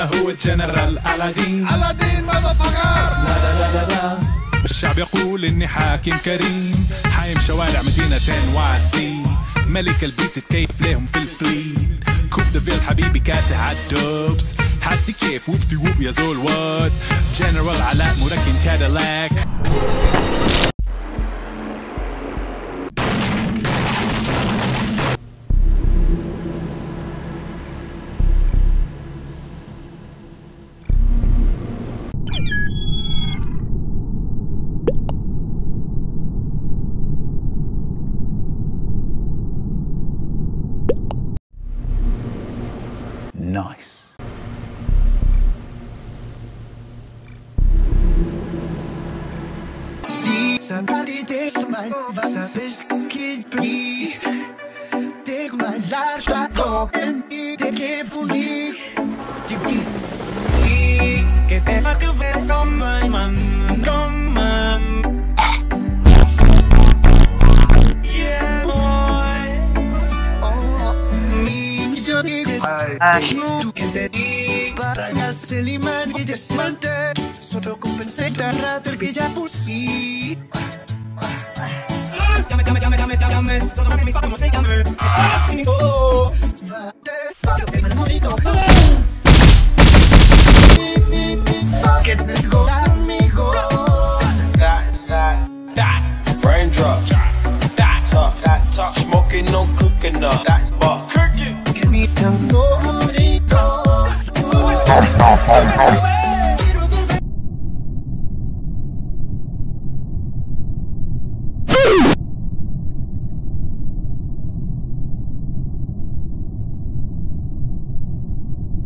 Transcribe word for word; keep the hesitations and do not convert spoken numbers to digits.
انا هو الجنرال ألادين. ألادين ماذا فقر؟ لا لا لا لا لا. الشعب يقول اني حاكم كريم، حايم شوارع مدينة واسي، ملك البيت تكيف ليهم في الفليت. كوب دافيل حبيبي كاسح عالدوبس، حاسي كيف وبدي وب يا زول وات. جنرال علاء مركن كاديلاك. Nice. Si somebody takes my over, this kid please take my life, start going, take it for me. Get the fuck away from my man, from man. Yeah, boy. Oh, me, you're I can't get that deep, but I got silly man with this Monday. So don't compensate that rather be a pussy. Llame, llame, llame, llame, llame. Todo lo que me falta no se llame. Si me go, te fallo que me bonito. Fuck it, let's go, amigo. That, that, that. Raindrop. That top, that top. Smoking, no cooking up. That bar. Cooking. Give me some more bonitos.